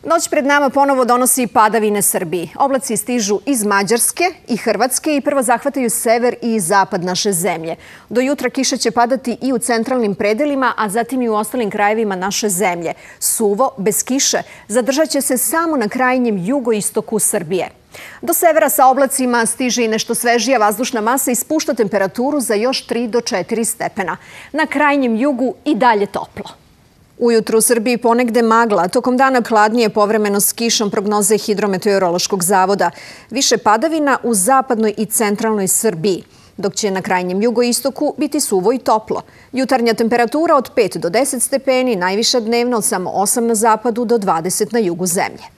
Noć pred nama ponovo donosi padavine Srbiji. Oblaci stižu iz Mađarske i Hrvatske i prvo zahvataju sever i zapad naše zemlje. Do jutra kiša će padati i u centralnim predelima, a zatim i u ostalim krajevima naše zemlje. Suvo, bez kiše, zadržat će se samo na krajnjem jugoistoku Srbije. Do severa sa oblacima stiže i nešto svežija vazdušna masa i spušta temperaturu za još 3 do 4 stepena. Na krajnjem jugu i dalje toplo. Ujutru u Srbiji ponegde magla, tokom dana hladnije povremeno s kišom, prognoze Hidrometeorološkog zavoda. Više padavina u zapadnoj i centralnoj Srbiji, dok će na krajnjem jugoistoku biti suvo i toplo. Jutarnja temperatura od 5 do 10 stepeni, najviša dnevno od samo 8 na zapadu do 20 na jugu zemlje.